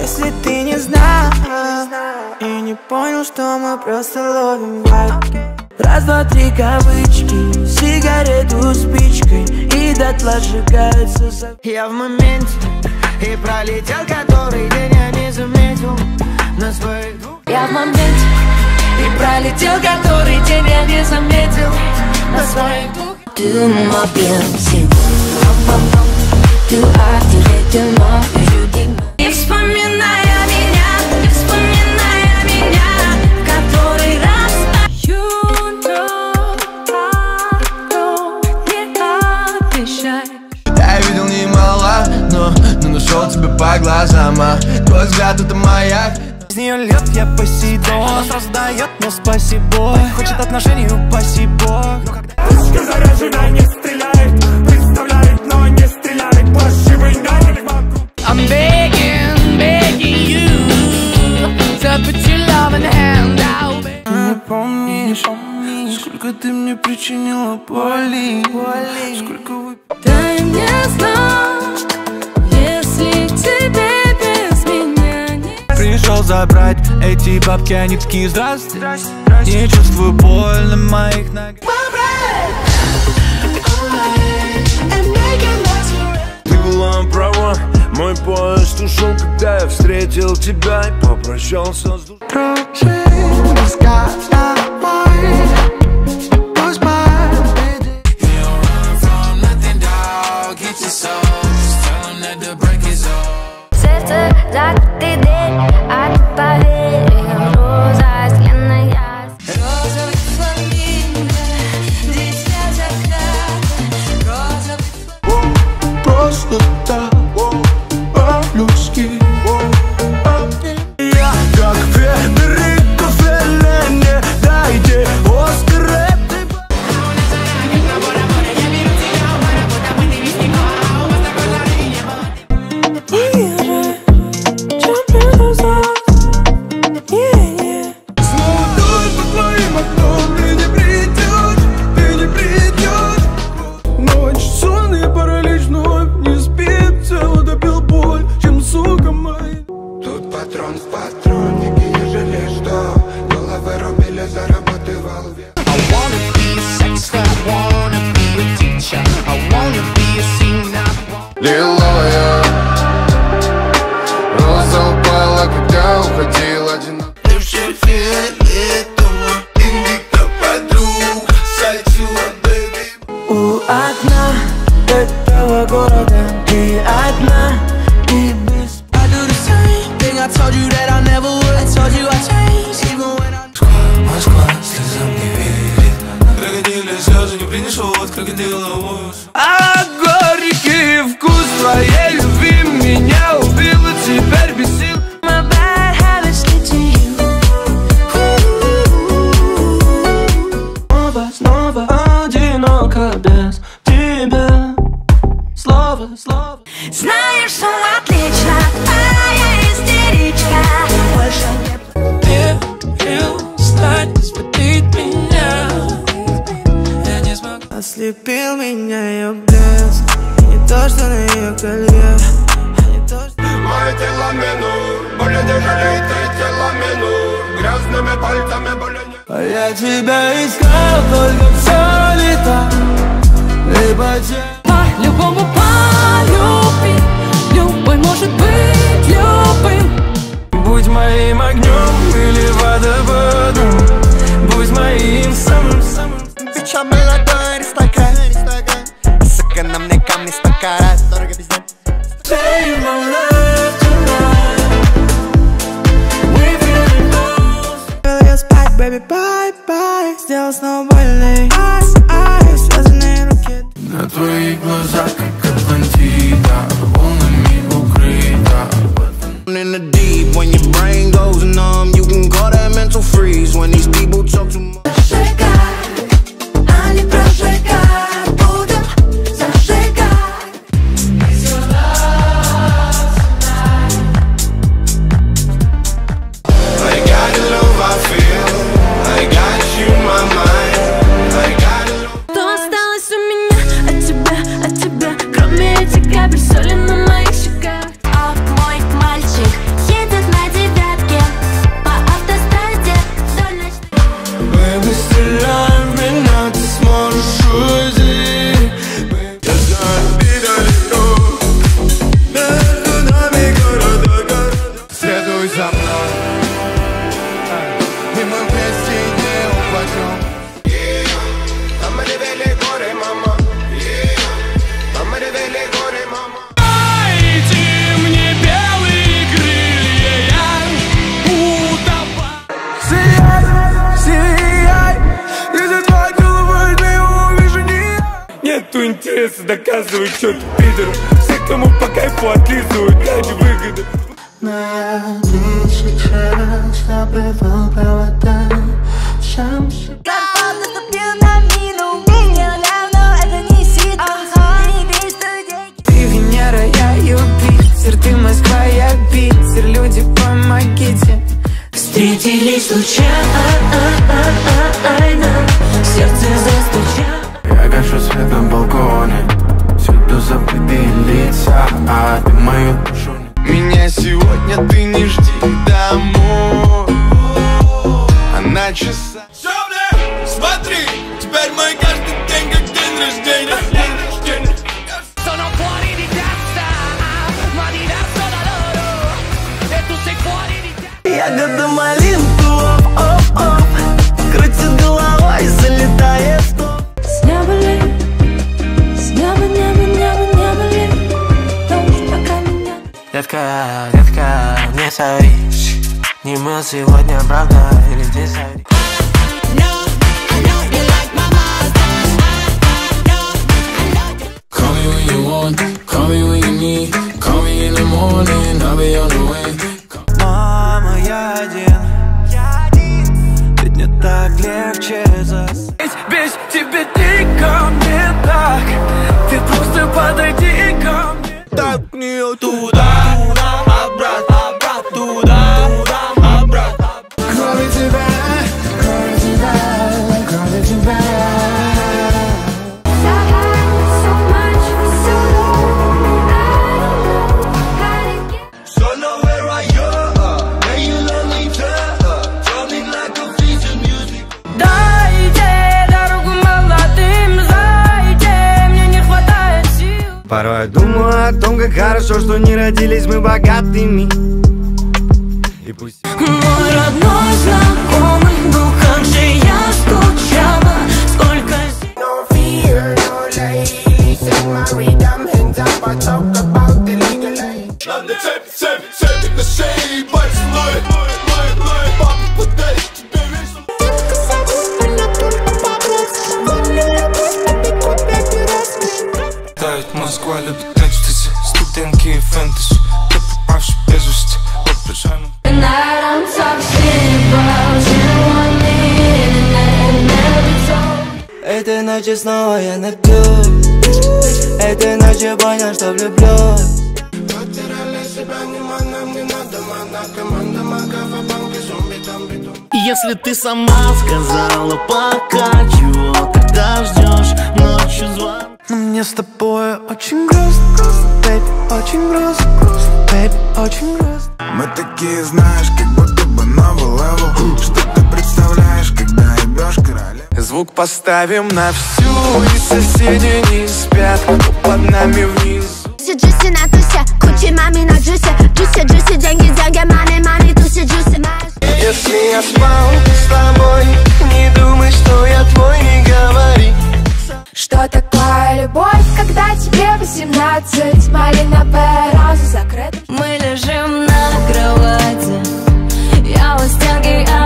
Если ты не знал и не понял, что мы просто ловим вайб. Раз, два, три кавычки, сигарету спичкой, и дотла сжигается. Я в моменте, и пролетел который день, я не заметил на своих двух. Я в моменте, и пролетел который день, я не заметил на своих двух. Du m'as bien si tu attirais de moi, je dis. И вспоминая меня, который раз. You know, не обещай. Я видел немало, но нашел тебя по глазам, а твой взгляд это маяк. Из нее льет я Посейдон. Она сразу дает, но спасибо. Хочет отношений, упаси Бог. Пушка заряжена, не стреляет. Представляет, но не стреляет. Плащевый нагель вокруг. I'm begging you to put your love in hand out. Ты не помнишь, сколько ты мне причинила боли, сколько вы... Дай мне знак, если тебе без меня не... Пришел забрать эти бабки, они такие: здрасте, не чувствую боль на моих ногах. Ты была права, мой поезд ушел, когда я встретил тебя и попрощался с душой. Сердце закрытый дверь, а ты поверь, роза склянная. Розовый фламинго, дитя заката, розовый. Просто так, по-людски. Я как Федерико Феллини, дайте Оскар этой. Снова дует по твоим окном, ты не придешь. Ночь, сон и паралич, вновь не спит, цело допил боль, чем сука моя. Тут патрон в патроннике, не жалею, что головы рубили за работы во лбе. I wanna be a sex, I wanna be a teacher, I wanna be a singer. Лиловая роза упала, когда уходил одинок. Ты все фиолетово, индиго подруга, сальтила, бэби. У окна этого города ты одна и без... I do the same thing I told you that I never would. I told you I changed even when I... Москва слезам не верит. Крокодили слезы не принесут крокодиловую. А горький вкус твоей любви меня убил, и теперь без сил. My bad habits lead to you. Снова одиноко без тебя. Слово. Знаешь, что отлично, твоя истеричка. Больше не Разбудить меня. Я не смогу. Ослепил меня ее блеск. И не то, что на ее колье, а не то, что... Мое тело минур, более не жалеет, и тело минур. Грязными пальцами более не... А я тебя искал, только все не так. И потерял. по-любому полюби. Любой может быть любым. Будь моим огнем или водопадом, будь моим самым-самым. Бича молодой аристократ, сука, на мне камни 100 карат, дорого без дня. Save my life tonight. We feeling close. Я спать, baby, bye-bye. Сделал снова больно. Ай, связанные руки. На твоих глазах, как Атлантида, волнами укрыта. In the deep, when your brain goes numb, you can call that mental freeze. When these people talk too much. А не прожигай, будем зажигать. I got the love I feel, I got you in my mind, I got the love. Что осталось у меня от тебя, кроме этих капель соли на моих щеках? Ах, мой мальчик, интереса доказывай, что ты пидор. Все, кому по кайфу отлизывают ради выгоды. Но я сейчас обрывал провода. Карпат наступил на мину. Мне равно, это не сито. Ты Венера, я Юпитер. Ты Москва, я Питер. Люди, помогите. Встретились случайно, сердце застучало. Я гашу свет на балконе, всюду забытые лица, а ты мою душу. Меня сегодня ты не жди домой, а на часах. Смотри, теперь мой каждый день как день рождения. Sono fuori di testa, ma diverso da loro. E tu sei fuori di testa. Ягода малинку, оп-оп-оп, крутит головой, залетает в топ. С неба ли, с неба, неба, неба, неба ли, дождь пока меня. Детка, детка, не сори. Не мыл сегодня, правда, или ты сори? Call me when you want, call me when you need. Call me in the morning, I'll be on the way. Мама, я один, ведь не так легче заснуть. Без тебя ты ко мне так, ты просто подойди ко мне. Так в нее туда, обратно, туда, обратно. Кроме тебя, кроме тебя, кроме тебя. Порой я думаю о том, как хорошо, что не родились мы богатыми. И пусть Мой родной знакомый, ну как же я скучала, сколько No fear, no lies, in my rhythm, hands up, I talk about the legal life. Нам не цепь на шее, большой, мой, папа подарит тебе вечно. Москва любит экстази, студентки и фэнтези. Ты пропавший без вести, воображаемый. этой ночью снова я напьюсь. Этой ночью понял, что влюблюсь. Потеряли себя, не мана, мне надо мана. Команда магов, а банки, зомби, там битум. Если ты сама сказала пока, чего тогда ждешь ночью звон? Но мне с тобой очень грустно, baby, очень грустно, baby, очень грустно. Мы такие, знаешь, как будто бы новый левел. Что ты представляешь, когда ебешь короля? Звук поставим на всю, и соседи не спят, кто под нами вниз. Джуси на тусе, кучи мами на джусе. Джуси, деньги, мани, туси, джуси, знаешь. Если я спал с тобой, не думай, что я твой, не говори. Что такое любовь, когда тебе 18? Малиновая роза закрыта. мы лежим на кровати, я у стенки,